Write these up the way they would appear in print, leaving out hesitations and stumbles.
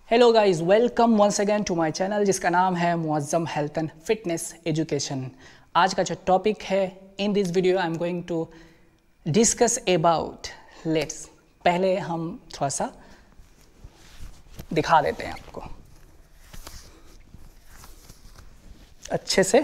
Hello guys, welcome once again to my channel जिसका नाम है Muazzam health and fitness education. आज का जो टॉपिक है in this video I am going to discuss about lats. पहले हम थोड़ा सा दिखा देते हैं आपको अच्छे से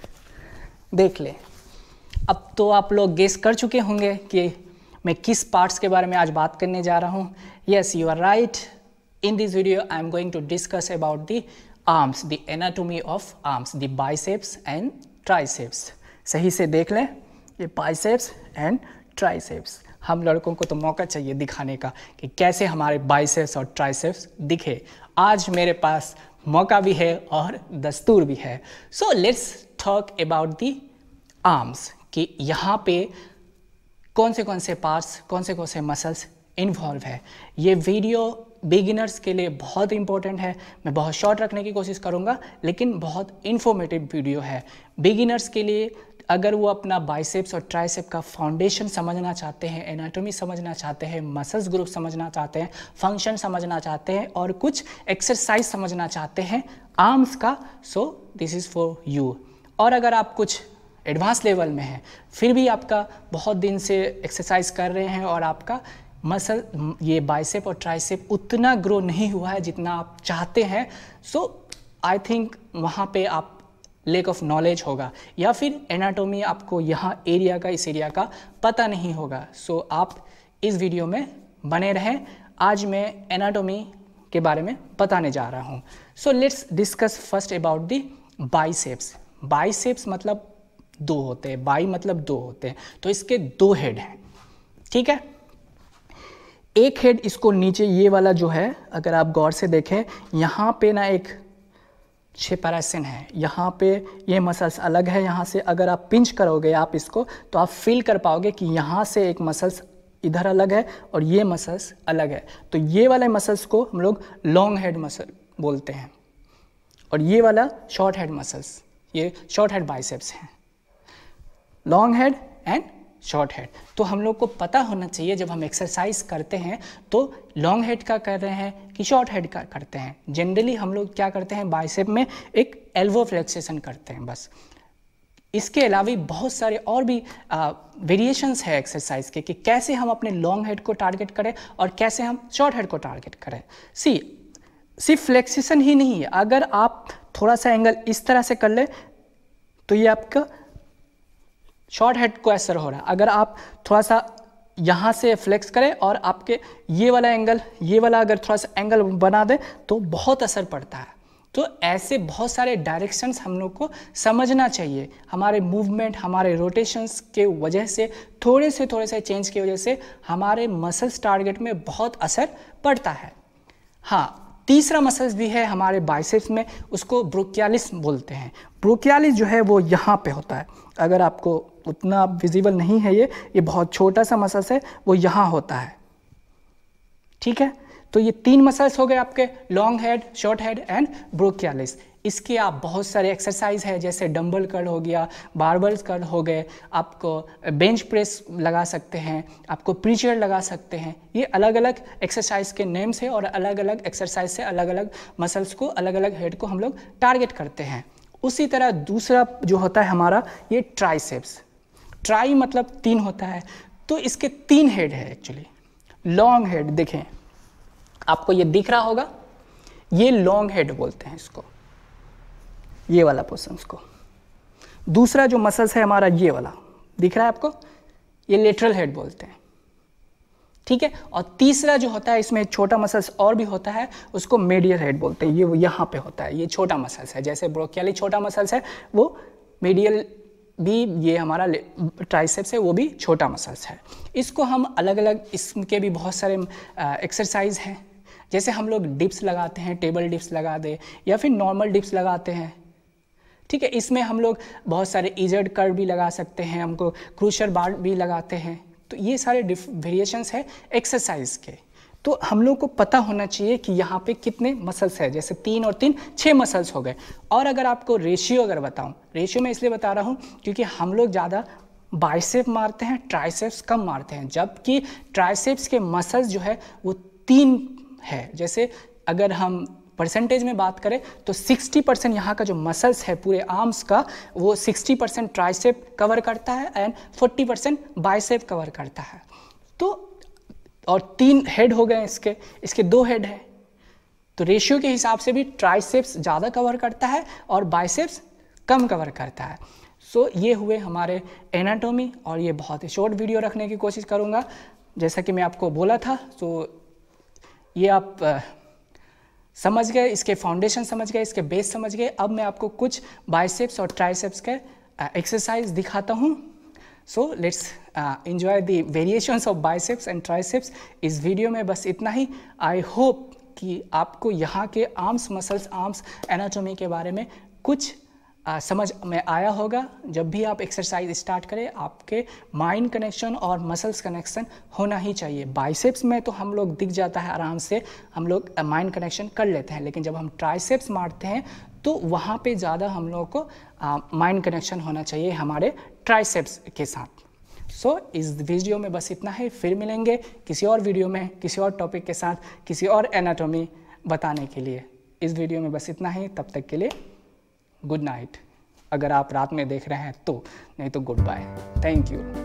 देख ले। अब तो आप लोग गेस कर चुके होंगे कि मैं किस पार्ट्स के बारे में आज बात करने जा रहा हूँ। Yes, you are right. In this video, I am going to discuss about the arms, the anatomy of arms, the biceps and triceps. सही से देख लें, ये biceps and triceps। हम लड़कों को तो मौका चाहिए दिखाने का कि कैसे हमारे biceps और triceps दिखे। आज मेरे पास मौका भी है और दस्तूर भी है। So let's talk about the arms कि यहाँ पे कौन से पार्ट्स, कौन से मसल्स इन्वॉल्व है। ये वीडियो बिगिनर्स के लिए बहुत इंपॉर्टेंट है। मैं बहुत शॉर्ट रखने की कोशिश करूँगा, लेकिन बहुत इन्फॉर्मेटिव वीडियो है बिगिनर्स के लिए। अगर वो अपना बाइसेप्स और ट्राइसेप का फाउंडेशन समझना चाहते हैं, एनाटॉमी समझना चाहते हैं, मसल्स ग्रुप समझना चाहते हैं, फंक्शन समझना चाहते हैं और कुछ एक्सरसाइज समझना चाहते हैं आर्म्स का, so this is for you. और अगर आप कुछ एडवांस लेवल में हैं, फिर भी आपका बहुत दिन से एक्सरसाइज कर रहे हैं और आपका मसल ये बाइसेप और ट्राइसेप उतना ग्रो नहीं हुआ है जितना आप चाहते हैं, सो आई थिंक वहाँ पे आप लैक ऑफ नॉलेज होगा, या फिर एनाटॉमी आपको यहाँ एरिया का, इस एरिया का पता नहीं होगा। सो आप इस वीडियो में बने रहें। आज मैं एनाटॉमी के बारे में बताने जा रहा हूँ। So let's discuss first about the biceps. Biceps मतलब दो होते हैं, बाई मतलब दो होते हैं, तो इसके दो हेड हैं, ठीक है। एक हेड इसको नीचे ये वाला जो है, अगर आप गौर से देखें, यहाँ पे ना एक सेपरेशन है, यहाँ पे ये मसल्स अलग है। यहाँ से अगर आप पिंच करोगे आप इसको, तो आप फील कर पाओगे कि यहाँ से एक मसल्स इधर अलग है और ये मसल्स अलग है। तो ये वाले मसल्स को हम लोग लॉन्ग हेड मसल बोलते हैं और ये वाला शॉर्ट हेड मसल्स, ये शॉर्ट हेड बाइसेप्स हैं। Long head and short head. तो हम लोग को पता होना चाहिए जब हम एक्सरसाइज करते हैं तो लॉन्ग हेड का कर रहे हैं कि शॉर्ट हेड का करते हैं। जनरली हम लोग क्या करते हैं, बाइसेप में एक एल्बो फ्लेक्सेशन करते हैं बस। इसके अलावा बहुत सारे और भी वेरिएशंस है एक्सरसाइज के कि कैसे हम अपने लॉन्ग हेड को टारगेट करें और कैसे हम शॉर्ट हेड को टारगेट करें। सिर्फ फ्लेक्सेशन ही नहीं है, अगर आप थोड़ा सा एंगल इस तरह से कर ले तो ये आपका शॉर्ट हेड को असर हो रहा है। अगर आप थोड़ा सा यहाँ से फ्लेक्स करें और आपके ये वाला एंगल, ये वाला अगर थोड़ा सा एंगल बना दें तो बहुत असर पड़ता है। तो ऐसे बहुत सारे डायरेक्शंस हम लोग को समझना चाहिए। हमारे मूवमेंट, हमारे रोटेशंस के वजह से, थोड़े से चेंज की वजह से हमारे मसल्स टारगेट में बहुत असर पड़ता है। हाँ, तीसरा मसल्स भी है हमारे बाइसेप्स में, उसको ब्रोकियालिस बोलते हैं। ब्रोकियालिस जो है वो यहाँ पे होता है। अगर आपको उतना विजिबल नहीं है, ये बहुत छोटा सा मसल्स है, वो यहाँ होता है, ठीक है। तो ये तीन मसल्स हो गए आपके, long head, short head and brachialis. इसके आप बहुत सारे एक्सरसाइज है, जैसे डंबल कर्ल हो गया, बारबल कर्ल हो गए, आपको बेंच प्रेस लगा सकते हैं, आपको प्रीचर लगा सकते हैं। ये अलग अलग एक्सरसाइज के नेम्स है और अलग अलग एक्सरसाइज से अलग अलग मसल्स को, अलग अलग हेड को हम लोग टारगेट करते हैं। उसी तरह दूसरा जो होता है हमारा, ये ट्राइसेप्स। ट्राई मतलब तीन होता है, तो इसके तीन हेड है एक्चुअली। लॉन्ग हेड देखें, आपको ये दिख रहा होगा, ये लॉन्ग हेड बोलते हैं इसको, ये वाला पोर्शंस को। दूसरा जो मसल्स है हमारा, ये वाला दिख रहा है आपको, ये लेटरल हेड बोलते हैं, ठीक है। और तीसरा जो होता है, इसमें छोटा मसल्स और भी होता है, उसको मेडियल हेड बोलते हैं। ये यहाँ पे होता है, ये छोटा मसल्स है। जैसे ब्रोकियाली छोटा मसल्स है, वो मेडियल भी, ये हमारा ट्राइसेप्स है, वो भी छोटा मसल्स है। इसको हम अलग अलग, इसके भी बहुत सारे एक्सरसाइज हैं। जैसे हम लोग डिप्स लगाते हैं, टेबल डिप्स लगा दे या फिर नॉर्मल डिप्स लगाते हैं, ठीक है। इसमें हम लोग बहुत सारे इजर्ड कर्व भी लगा सकते हैं, हमको क्रूशर बार भी लगाते हैं। तो ये सारे वेरिएशंस है एक्सरसाइज के। तो हम लोग को पता होना चाहिए कि यहाँ पे कितने मसल्स है। जैसे 3 और 3 6 मसल्स हो गए। और अगर आपको रेशियो अगर बताऊँ, रेशियो मैं इसलिए बता रहा हूँ क्योंकि हम लोग ज़्यादा बाइसेप मारते हैं, ट्राइसेप्स कम मारते हैं, जबकि ट्राइसेप्स के मसल्स जो है वो 3 है। जैसे अगर हम परसेंटेज में बात करें तो 60% यहाँ का जो मसल्स है पूरे आर्म्स का, वो 60% ट्राइसेप कवर करता है एंड 40% बाइसेप कवर करता है। तो और 3 हेड हो गए इसके 2 हेड है, तो रेशियो के हिसाब से भी ट्राइसेप्स ज़्यादा कवर करता है और बाइसेप्स कम कवर करता है। सो ये हुए हमारे एनाटॉमी, और ये बहुत ही शॉर्ट वीडियो रखने की कोशिश करूँगा जैसा कि मैं आपको बोला था। तो ये आप समझ गए, इसके फाउंडेशन समझ गए, इसके बेस समझ गए। अब मैं आपको कुछ बाइसेप्स और ट्राइसेप्स के एक्सरसाइज दिखाता हूँ। So let's enjoy the variations of biceps and triceps. इस वीडियो में बस इतना ही। आई होप कि आपको यहाँ के आर्म्स मसल्स, आर्म्स एनाटॉमी के बारे में कुछ समझ में आया होगा। जब भी आप एक्सरसाइज स्टार्ट करें, आपके माइंड कनेक्शन और मसल्स कनेक्शन होना ही चाहिए। बाइसेप्स में तो हम लोग दिख जाता है आराम से, हम लोग माइंड कनेक्शन कर लेते हैं, लेकिन जब हम ट्राइसेप्स मारते हैं तो वहाँ पे ज़्यादा हम लोगों को माइंड कनेक्शन होना चाहिए हमारे ट्राइसेप्स के साथ। सो इस वीडियो में बस इतना ही। फिर मिलेंगे किसी और वीडियो में किसी और टॉपिक के साथ, किसी और एनाटॉमी बताने के लिए। इस वीडियो में बस इतना ही। तब तक के लिए गुड नाइट, अगर आप रात में देख रहे हैं तो, नहीं तो गुड बाय। Thank you.